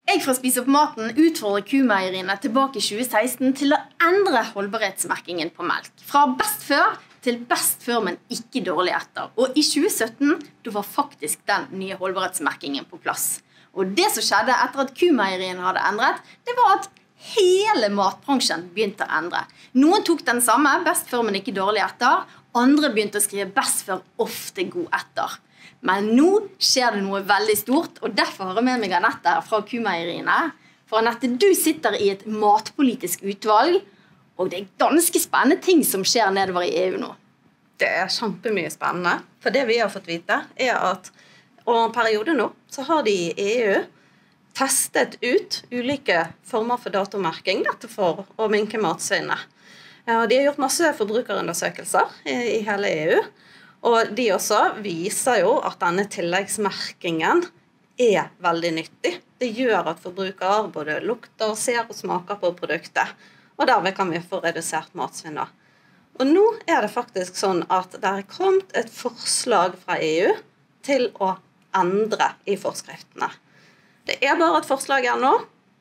Jeg fra Spis opp maten utfordrer Q-meieriene tilbake i 2016 til å endre holdbarhetsmerkingen på melk. Fra best før til best før, men ikke dårlig etter. Og i 2017 da var faktisk den nye holdbarhetsmerkingen på plass. Og det som skjedde etter at Q-meieriene hadde endret, det var at hele matbransjen begynte å endre. Noen tok den samme, best før, men ikke dårlig etter. Andre begynte å skrive best før, ofte god etter. Men nå skjer det noe veldig stort, og derfor har jeg med meg Anette fra Q-meieriene. For Anette, du sitter i et matpolitisk utvalg, og det er ganske spennende ting som skjer nedover i EU nå. Det er kjempemye spennende, for det vi har fått vite er at over en periode nå, så har de i EU testet ut ulike former for datomerking, dette for å minke matsvinnet. De har gjort masse forbrukerundersøkelser i hele EU, og de også viser jo at denne tilleggsmerkingen er veldig nyttig. Det gjør at forbrukere både lukter, ser og smaker på produktet, og derved kan vi få redusert matsvinn. Og nå er det faktisk sånn at det er kommet et forslag fra EU til å endre i forskriftene. Det er bare et forslag her nå,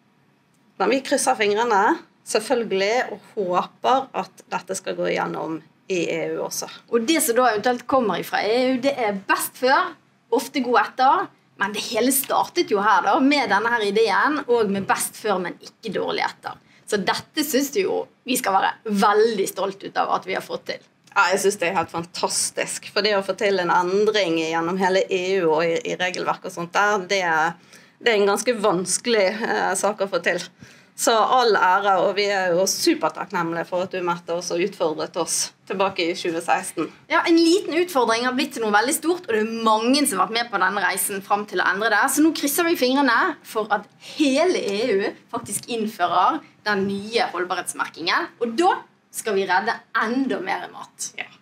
men vi krysser fingrene selvfølgelig og håper at dette skal gå igjennom i EU også. Og det som da eventuelt kommer fra EU, det er best før, ofte god etter, men det hele startet jo her da, med denne her ideen, og med best før, men ikke dårlig etter. Så dette synes du jo vi skal være veldig stolt ut av at vi har fått til. Ja, jeg synes det er helt fantastisk, for det å få til en endring gjennom hele EU og i regelverk og sånt der, det er en ganske vanskelig sak å få til. Så all ære, og vi er jo supertakknemlige for at du møtte oss og utfordret oss tilbake i 2016. Ja, en liten utfordring har blitt til noe veldig stort, og det er mange som har vært med på denne reisen frem til å endre det. Så nå krysser vi fingrene for at hele EU faktisk innfører den nye holdbarhetsmerkingen, og da skal vi redde enda mer mat. Ja.